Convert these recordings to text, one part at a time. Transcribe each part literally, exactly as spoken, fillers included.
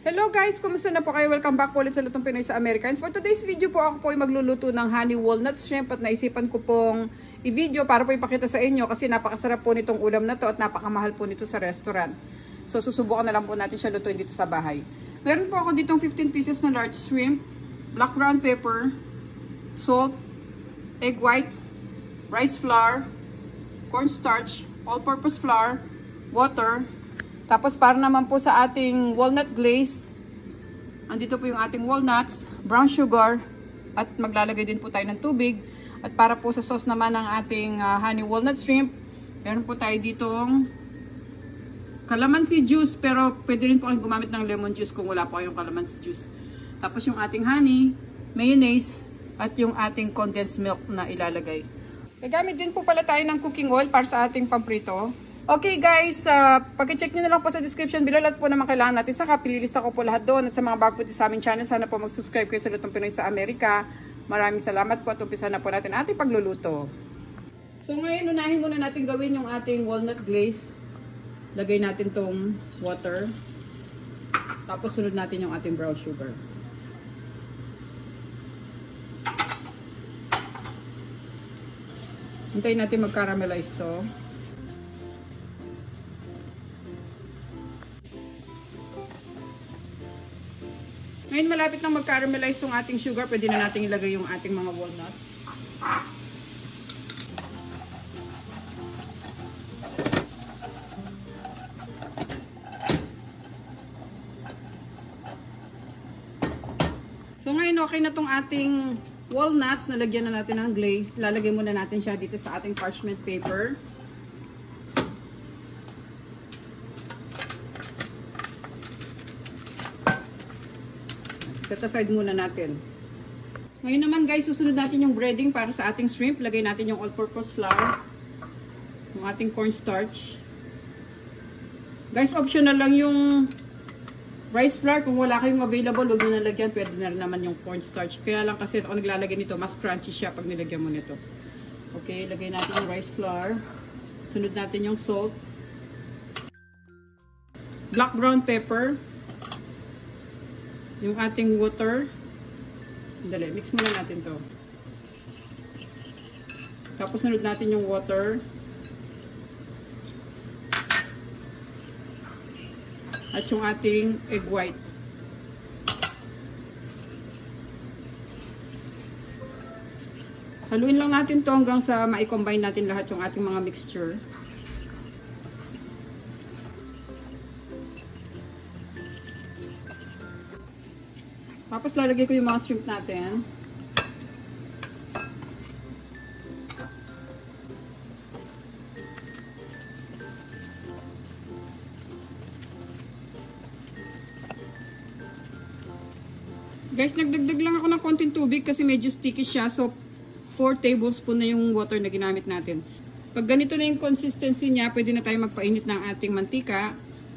Hello guys! Kumusta na po kayo? Welcome back po ulit sa Lutong Pinoy sa Amerika. And for today's video po, ako po ay magluluto ng honey walnut shrimp at naisipan ko pong i-video para po ipakita sa inyo kasi napakasarap po nitong ulam na to at napakamahal po nito sa restaurant. So susubukan na lang po natin siya lutuin dito sa bahay. Meron po ako ditong fifteen pieces na large shrimp, black ground pepper, salt, egg white, rice flour, cornstarch, all-purpose flour, water. Tapos para naman po sa ating walnut glaze, andito po yung ating walnuts, brown sugar, at maglalagay din po tayo ng tubig. At para po sa sauce naman ng ating uh, honey walnut shrimp, meron po tayo ditong calamansi juice, pero pwede rin po kayong gumamit ng lemon juice kung wala po kayong calamansi juice. Tapos yung ating honey, mayonnaise, at yung ating condensed milk na ilalagay. Gagamit din po pala tayo ng cooking oil para sa ating pamprito. Okay guys, uh, pag-check nyo na lang po sa description below lahat po naman kailangan natin. Saka pililista ko po lahat doon. At sa mga bago po sa aming channel, sana po mag-subscribe kayo sa Lutong Pinoy sa Amerika. Maraming salamat po at umpisa na po natin ating pagluluto. So ngayon, unahin muna natin gawin yung ating walnut glaze. Lagay natin tong water. Tapos sunod natin yung ating brown sugar. Hintayin natin mag-caramelize to. Ngayon malapit nang mag-caramelize tong ating sugar, pwede na natin ilagay yung ating mga walnuts. So ngayon okay na tong ating walnuts, nalagyan na natin ng glaze. Lalagay muna natin siya dito sa ating parchment paper. Set aside muna natin. Ngayon naman guys, susunod natin yung breading para sa ating shrimp. Lagay natin yung all-purpose flour, yung ating cornstarch. Guys, optional lang yung rice flour. Kung wala kayong available, huwag nyo nalagyan. Pwede na rin naman yung cornstarch. Kaya lang kasi ako naglalagay nito, mas crunchy siya pag nilagyan mo nito. Okay, lagay natin yung rice flour. Sunod natin yung salt, black brown pepper, yung ating water. Dali, mix muna natin to. Tapos sunod natin yung water. At yung ating egg white. Haluin lang natin to hanggang sa ma-combine natin lahat yung ating mga mixture. Tapos lalagay ko yung mga shrimp natin. Guys, nagdagdag lang ako ng konting tubig kasi medyo sticky siya. So, four tablespoon na yung water na ginamit natin. Pag ganito na yung consistency niya, pwede na tayo magpainit ng ating mantika.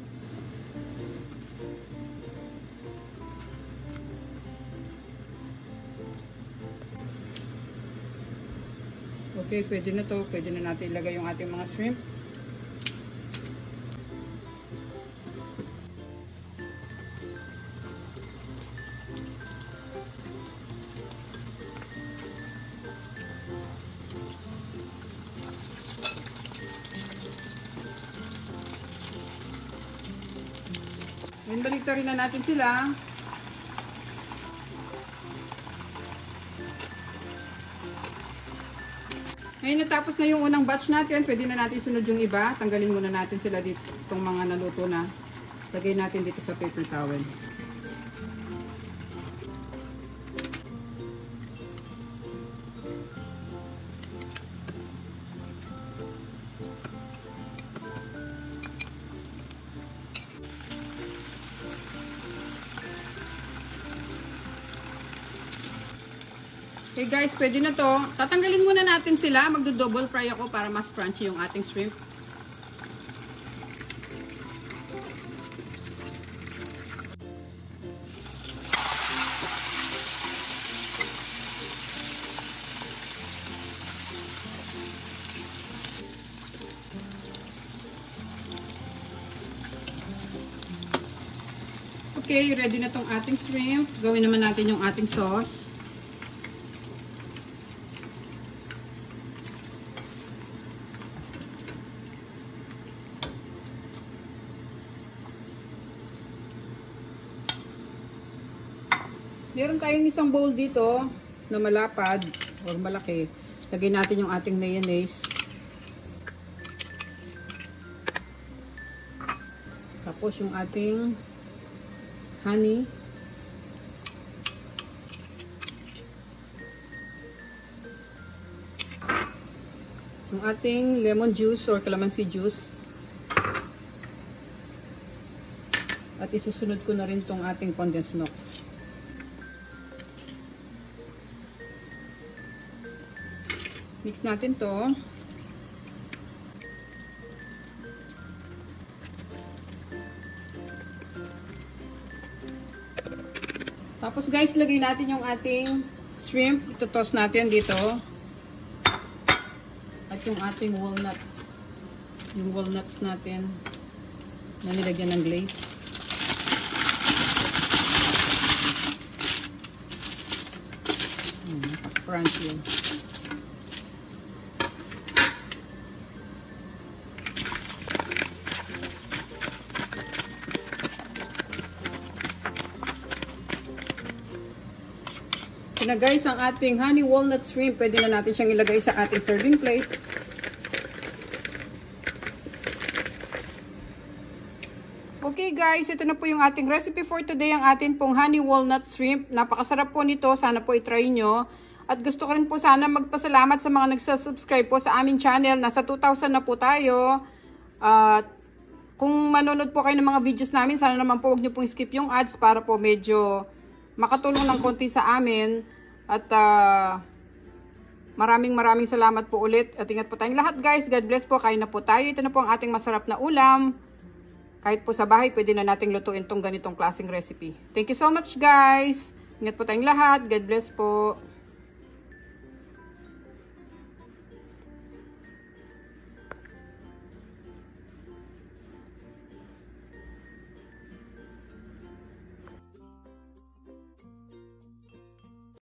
Okay, pwede na to. Pwede na natin ilagay yung ating mga shrimp. Ngayon, balik rin na natin sila. Ngayon natapos na yung unang batch natin, pwede na natin sunod yung iba. Tanggalin muna natin sila dito, itong mga naluto na. Lagay natin dito sa paper towel. Okay guys, pwede na to. Tatanggalin muna natin sila. Magdo-double fry ako para mas crunchy yung ating shrimp. Okay, ready na tong ating shrimp. Gawin naman natin yung ating sauce. Meron tayong isang bowl dito na malapad o malaki. Lagay natin yung ating mayonnaise. Tapos yung ating honey. Yung ating lemon juice or calamansi juice. At isusunod ko na rin tong ating condensed milk. Mix natin to. Tapos guys, lagay natin yung ating shrimp. Ito-toss natin dito. At yung ating walnut. Yung walnuts natin na nilagyan ng glaze. Hmm, crunchy yun. Na guys, ang ating honey walnut shrimp, pwede na natin siyang ilagay sa ating serving plate. Okay guys, ito na po yung ating recipe for today, ang ating pong honey walnut shrimp. Napakasarap po nito, sana po itry nyo. At gusto ko rin po sana magpasalamat sa mga nagsasubscribe po sa aming channel. Nasa two thousand na po tayo. At uh, kung manonood po kayo ng mga videos namin, sana naman po huwag nyo pong skip yung ads para po medyo makatulong ng konti sa amin. At uh, maraming maraming salamat po ulit. At ingat po tayong lahat guys. God bless po. Kain na po tayo. Ito na po ang ating masarap na ulam. Kahit po sa bahay, pwede na nating lutuin tong ganitong klaseng recipe. Thank you so much guys. Ingat po tayong lahat. God bless po.